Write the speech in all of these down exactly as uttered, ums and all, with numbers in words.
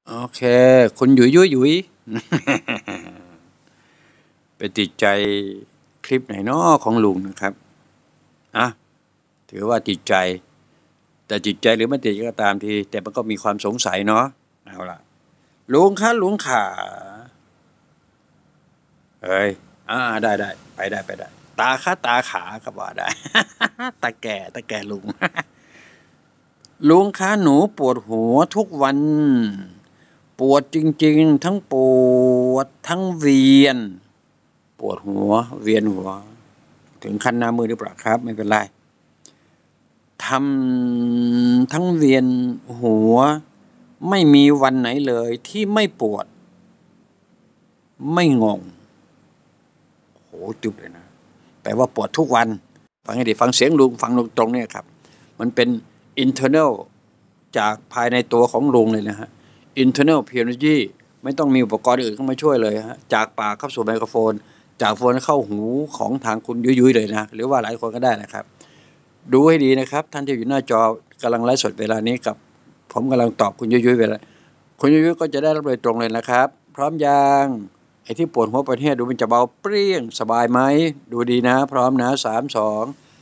โอเคคุณหยุยยุยหยุย ไปติดใจคลิปไหนน้อของลุงนะครับอ่ะถือว่าติดใจแต่ติดใจหรือไม่ติดก็ตามทีแต่มันก็มีความสงสัยเนาะเอาล่ะลุงคะลุงขาเอ้ยอ่าได้ได้ไปได้ไปได้ตาคะตาขาก็ว่าได้ ตาแก่ตาแก่ลุง ลุงคะหนูปวดหัวทุกวันปวดจริงๆทั้งปวดทั้งเวียนปวดหัวเวียนหัวถึงขั้นหน้ามือหรือเปล่าครับไม่เป็นไรทำทั้งเวียนหัวไม่มีวันไหนเลยที่ไม่ปวดไม่งงโหจุดเลยนะแปลว่าปวดทุกวันฟังให้ดีฟังเสียงลุงฟังลุงตรงเนี่ยครับมันเป็น internal จากภายในตัวของลุงเลยนะฮะ internal physiology ไม่ต้องมีอุปกรณ์อื่นเข้ามาช่วยเลยฮะจากปากเข้าสู่ไมโครโฟนจากโฟนเข้าหูของทางคุณยุ้ยๆเลยนะหรือว่าหลายคนก็ได้นะครับดูให้ดีนะครับท่านที่อยู่หน้าจอกำลังไลฟ์สดเวลานี้กับผมกำลังตอบคุณยุ้ยๆเวลาคุณยุ้ยๆก็จะได้รับโดยตรงเลยนะครับพร้อมยังไอ้ที่ปวดหัวประเทศดูมันจะเบาเปรี้ยงสบายไหมดูดีนะพร้อมนะสามสอง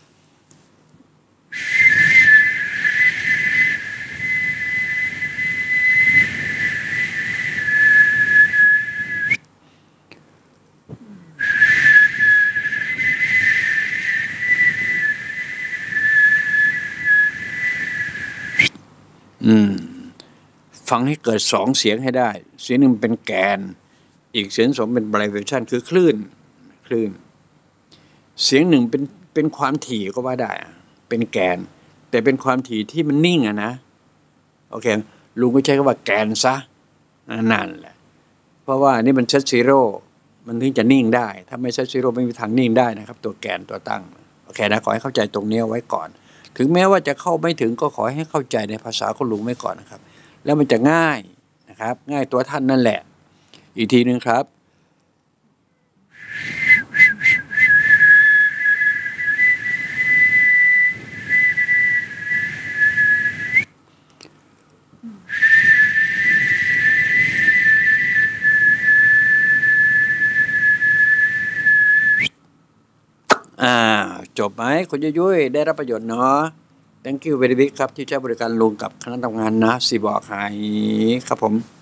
อืมฟังให้เกิดสองเสียงให้ได้เสียงหนึ่งเป็นแกนอีกเสียงสองเป็นไบรเวชั่นคือคลื่นคลื่นเสียงหนึ่งเป็นเป็นความถี่ก็ว่าได้เป็นแกนแต่เป็นความถี่ที่มันนิ่งอะนะโอเคลุงก็ใช้คำว่าแกนซะนั่นแหละเพราะว่านี่มันเซตซีโร่มันถึงจะนิ่งได้ถ้าไม่เซตซีโร่ไม่มีทางนิ่งได้นะครับตัวแกนตัวตั้งโอเคนะขอให้เข้าใจตรงนี้ไว้ก่อนถึงแม้ว่าจะเข้าไม่ถึงก็ขอให้เข้าใจในภาษาของลุงไว้ก่อนนะครับแล้วมันจะง่ายนะครับง่ายตัวท่านนั่นแหละอีกทีนึงครับอ่าจบไหมคุณยุ้ยได้รับประโยชน์เนาะ thank you very big ครับที่ใช้บริการลุงกับคณะทำงานนะสิบอกให้ครับผม